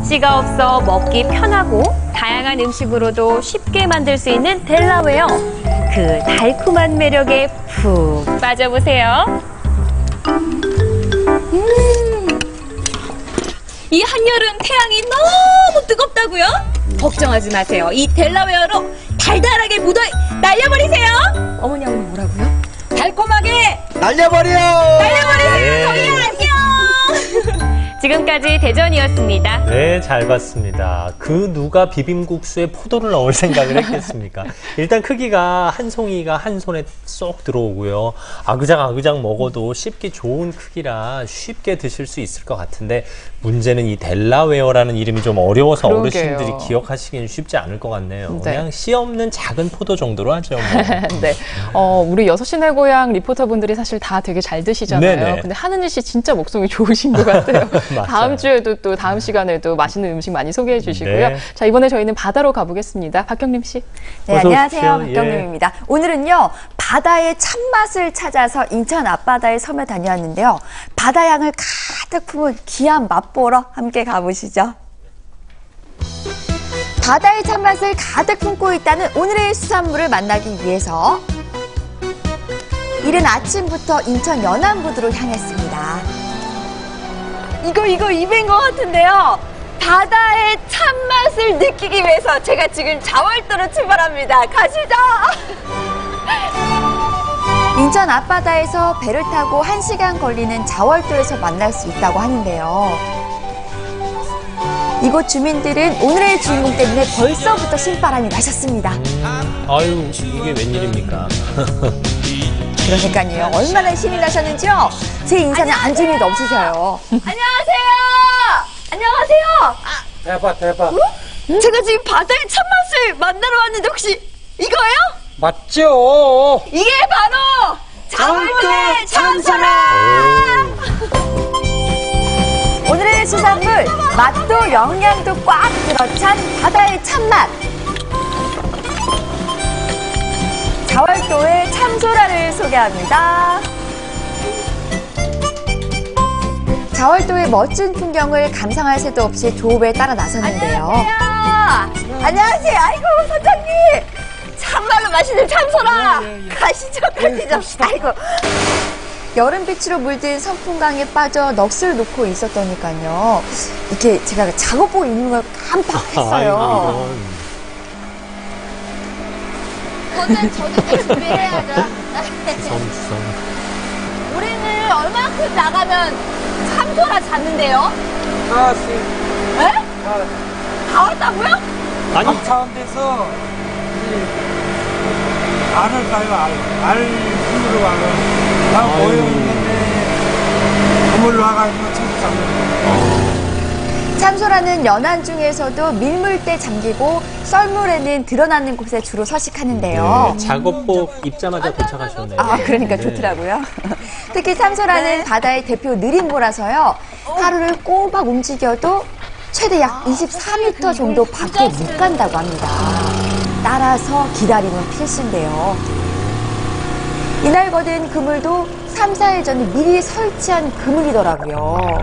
씨가 없어 먹기 편하고 다양한 음식으로도 쉽게 만들 수 있는 델라웨어. 그 달콤한 매력에 푹 빠져보세요. 이 한여름 태양이 너무 뜨겁다고요? 걱정하지 마세요. 이 델라웨어로 달달하게 무더위 날려버리세요. 어머니 뭐라고요? 달콤하게 날려버려! 날려버리세요. 저희 안녕. 지금까지 대전이었습니다. 네, 잘 봤습니다. 그 누가 비빔국수에 포도를 넣을 생각을 했겠습니까? 일단 크기가 한 송이가 한 손에 쏙 들어오고요. 아그작 먹어도 씹기 좋은 크기라 쉽게 드실 수 있을 것 같은데 문제는 이 델라웨어라는 이름이 좀 어려워서 그러게요. 어르신들이 기억하시기는 쉽지 않을 것 같네요. 네. 그냥 씨 없는 작은 포도 정도로 하죠. 뭐. 네. 우리 6시 내 고향 리포터분들이 사실 다 되게 잘 드시잖아요. 네네. 근데 하는일 씨 진짜 목소리 좋으신 것 같아요. 다음 주에도 또 다음 시간에도 맛있는 음식 많이 소개해 주시고요. 네. 자, 이번에 저희는 바다로 가보겠습니다. 박경림 씨. 네, 어서 안녕하세요. 오십시오. 박경림입니다. 오늘은요, 바다의 참맛을 찾아서 인천 앞바다의 섬에 다녀왔는데요. 바다향을 가득 품은 귀한 맛보러 함께 가보시죠. 바다의 참맛을 가득 품고 있다는 오늘의 수산물을 만나기 위해서 이른 아침부터 인천 연안부두로 향했습니다. 이거 입인 것 같은데요. 바다의 참맛을 느끼기 위해서 제가 지금 자월도로 출발합니다. 가시죠. 인천 앞바다에서 배를 타고 1시간 걸리는 자월도에서 만날 수 있다고 하는데요. 이곳 주민들은 오늘의 주인공 때문에 벌써부터 신바람이 나셨습니다. 아유, 이게 웬일입니까? 그러니까요. 얼마나 신이 나셨는지요. 제 인사는 안중에도 없으셔요. 안녕하세요. 안녕하세요. 대박. 응? 제가 지금 바다의 참맛을 만나러 왔는데 혹시 이거예요? 맞죠? 이게 바로 자월도의 참소라! 오늘의 수산물, 맛도 영양도 꽉 들어찬 바다의 참맛. 자월도의 참소라를 소개합니다. 자월도의 멋진 풍경을 감상할 새도 없이 조업에 따라 나섰는데요. 안녕하세요. 아이고, 선장님. 참말로 맛있는 참소라. 가시죠. 아이고. 여름빛으로 물든 선풍강에 빠져 넋을 놓고 있었더니까요. 이렇게 제가 작업복 입는 걸 깜빡했어요. 그거는 저도 준비해야죠. 우리는 얼마큼 나가면 참소라 잡는데요? 다 왔어요. 에? 다 왔다고요? 아니, 차원 데서 알을 가요, 알 힘으로 가요. 다 모여 있는데 그물로 와가지고 참소 잡는 거예요. 참소라는 연안 중에서도 밀물때 잠기고 썰물에는 드러나는 곳에 주로 서식하는데요. 네, 작업복 입자마자 도착하셨네요. 아, 그러니까 네. 좋더라고요. 특히 참소라는 바다의 대표 느림보라서요. 하루를 꼬박 움직여도 최대 약 24m 정도 밖에 못 간다고 합니다. 따라서 기다림은 필수인데요. 이날 거둔 그물도 3, 4일 전에 미리 설치한 그물이더라고요.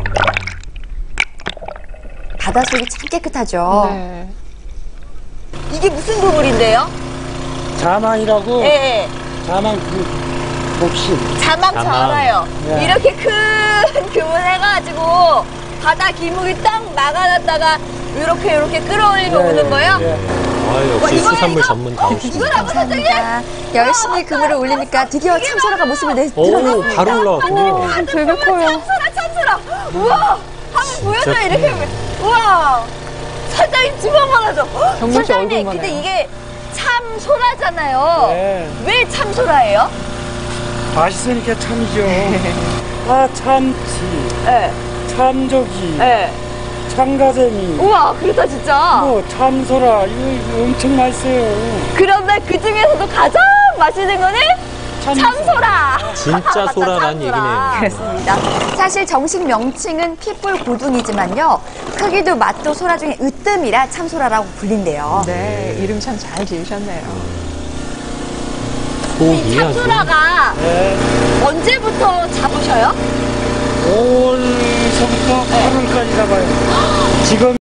바닷속이 참 깨끗하죠. 네. 이게 무슨 그물인데요? 자망이라고. 네. 자망 복심. 자망 저 자망. 알아요. 네. 이렇게 큰 그물 해가지고 바다 기물이 딱 막아놨다가 이렇게 끌어올리면 오는 거예요? 아, 역시 이거야, 수산물 이거? 전문가오시네. 이거라고 선생님? 열심히 그물을 올리니까 드디어 참소라가 모습을 오, 드러냈습니다. 바로 올라왔군요. 되게 커요. 참소라! 우와! 한번 보여줘요, 이렇게. 우와! 선장님 주먹만 하죠? 경민 씨 선장님, 얼굴만 근데 해요. 이게 참소라잖아요. 네. 왜 참소라예요? 맛있으니까 참이죠. 아, 참치, 네. 참조기, 네. 참가재미, 우와, 그렇다, 진짜. 참소라, 이거 엄청 맛있어요. 그런데 그 중에서도 가장 맛있는 거는 참소라. 진짜 소라란 얘기네요. 그렇습니다. 사실 정식 명칭은 핏불 고둥이지만요. 크기도 맛도 소라 중에 으뜸이라 참소라라고 불린대요. 네, 이름 참 잘 지으셨네요. 속이 아주. 참소라가 네. 언제부터 잡으셔요? 5월서부터 8월까지 잡아요. 지금